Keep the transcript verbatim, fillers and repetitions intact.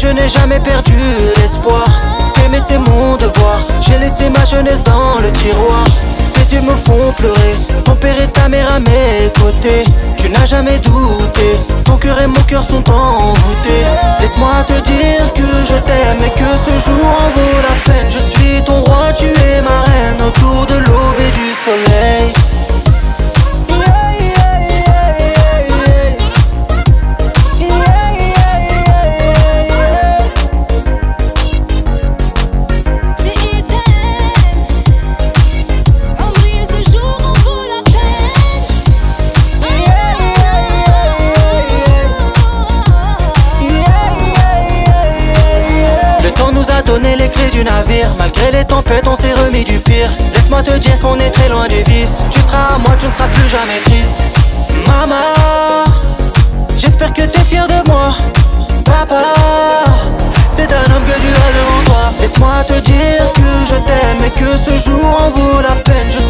je n'ai jamais perdu l'espoir. T'aimer c'est mon devoir, j'ai laissé ma jeunesse dans le tiroir. Tes yeux me font pleurer, ton père et ta mère à mes côtés. Tu n'as jamais douté, ton cœur et mon cœur sont envoûtés. Laisse-moi te dire que je t'aime et que ce jour en vaut la peine. Je suis ton roi, tu es ma reine, autour de l'aube et du soleil. Donner les clés du navire, malgré les tempêtes on s'est remis du pire. Laisse-moi te dire qu'on est très loin du vice. Tu seras à moi, tu ne seras plus jamais triste. Maman, j'espère que t'es fier de moi. Papa, c'est un homme que tu as devant toi. Laisse-moi te dire que je t'aime et que ce jour en vaut la peine. Je